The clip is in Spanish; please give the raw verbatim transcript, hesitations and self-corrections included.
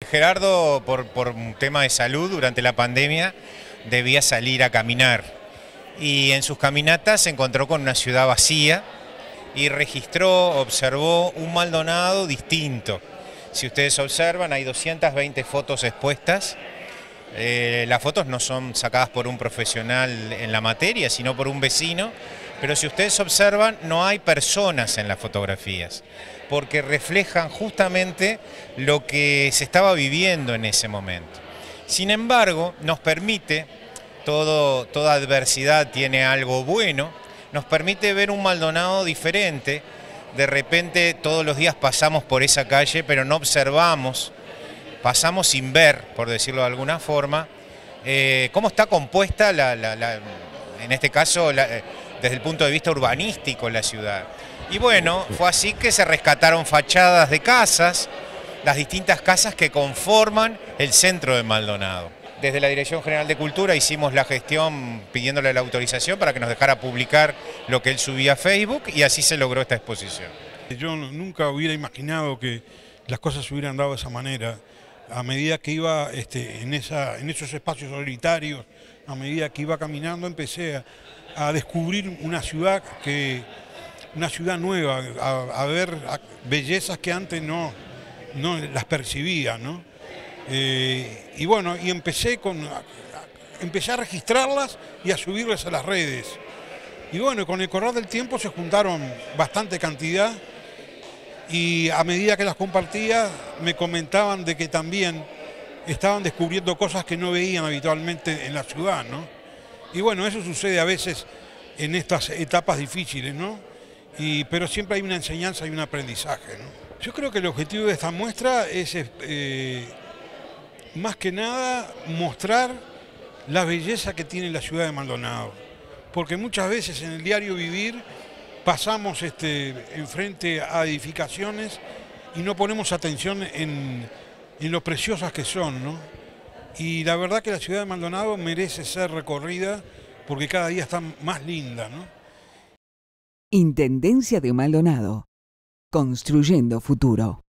Gerardo, por, por un tema de salud, durante la pandemia, debía salir a caminar. Y en sus caminatas se encontró con una ciudad vacía y registró, observó un Maldonado distinto. Si ustedes observan, hay doscientas veinte fotos expuestas. Eh, las fotos no son sacadas por un profesional en la materia, sino por un vecino. Pero si ustedes observan, no hay personas en las fotografías, porque reflejan justamente lo que se estaba viviendo en ese momento. Sin embargo, nos permite, todo, toda adversidad tiene algo bueno, nos permite ver un Maldonado diferente. De repente todos los días pasamos por esa calle, pero no observamos, pasamos sin ver, por decirlo de alguna forma, eh, cómo está compuesta, la, la, la, en este caso, la, desde el punto de vista urbanístico, la ciudad. Y bueno, fue así que se rescataron fachadas de casas, las distintas casas que conforman el centro de Maldonado. Desde la Dirección General de Cultura hicimos la gestión pidiéndole la autorización para que nos dejara publicar lo que él subía a Facebook, y así se logró esta exposición. Yo nunca hubiera imaginado que las cosas se hubieran dado de esa manera. A medida que iba este, en, esa, en esos espacios solitarios, a medida que iba caminando, empecé a, a descubrir una ciudad, que, una ciudad nueva, a, a ver a bellezas que antes no, no las percibía, ¿no? Eh, y bueno, y empecé, con, a, a, empecé a registrarlas y a subirlas a las redes. Y bueno, con el correr del tiempo se juntaron bastante cantidad, y a medida que las compartía me comentaban de que también estaban descubriendo cosas que no veían habitualmente en la ciudad, ¿no? Y bueno, eso sucede a veces en estas etapas difíciles, ¿no? Y, pero siempre hay una enseñanza y un aprendizaje, ¿no? Yo creo que el objetivo de esta muestra es, eh, más que nada, mostrar la belleza que tiene la ciudad de Maldonado. Porque muchas veces en el diario vivir pasamos este, enfrente a edificaciones y no ponemos atención en, en lo preciosas que son, ¿no? Y la verdad que la ciudad de Maldonado merece ser recorrida porque cada día está más linda, ¿no? Intendencia de Maldonado. Construyendo futuro.